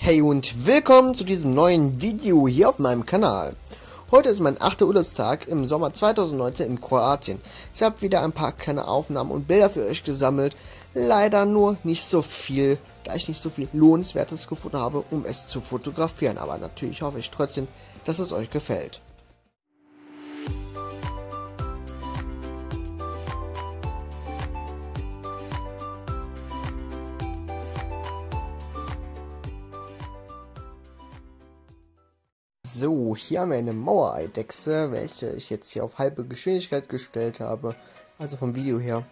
Hey und willkommen zu diesem neuen Video hier auf meinem Kanal. Heute ist mein 8. Urlaubstag im Sommer 2019 in Kroatien. Ich habe wieder ein paar kleine Aufnahmen und Bilder für euch gesammelt. Leider nur nicht so viel, da ich nicht so viel Lohnenswertes gefunden habe, um es zu fotografieren. Aber natürlich hoffe ich trotzdem, dass es euch gefällt. So, hier haben wir eine Mauereidechse, welche ich jetzt hier auf halbe Geschwindigkeit gestellt habe, also vom Video her.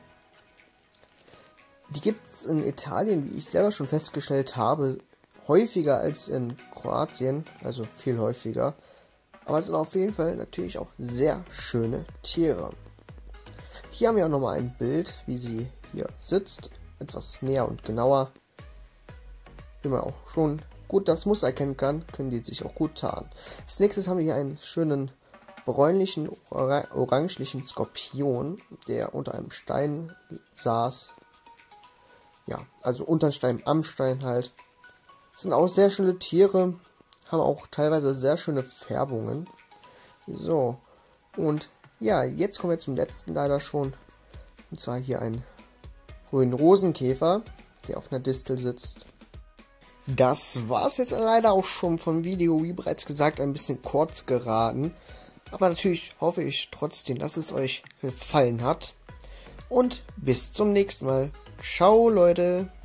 Die gibt es in Italien, wie ich selber schon festgestellt habe, häufiger als in Kroatien, also viel häufiger. Aber es sind auf jeden Fall natürlich auch sehr schöne Tiere. Hier haben wir auch nochmal ein Bild, wie sie hier sitzt, etwas näher und genauer, wie man auch schon gut das Muster erkennen kann, können die sich auch gut tarnen. Als nächstes haben wir hier einen schönen bräunlichen, orangelichen Skorpion, der unter einem Stein saß. Ja, also unter dem Stein, am Stein halt. Das sind auch sehr schöne Tiere, haben auch teilweise sehr schöne Färbungen. So, und ja, jetzt kommen wir zum letzten leider schon. Und zwar hier ein grünen Rosenkäfer, der auf einer Distel sitzt. Das war's jetzt leider auch schon vom Video, wie bereits gesagt, ein bisschen kurz geraten. Aber natürlich hoffe ich trotzdem, dass es euch gefallen hat. Und bis zum nächsten Mal. Ciao, Leute.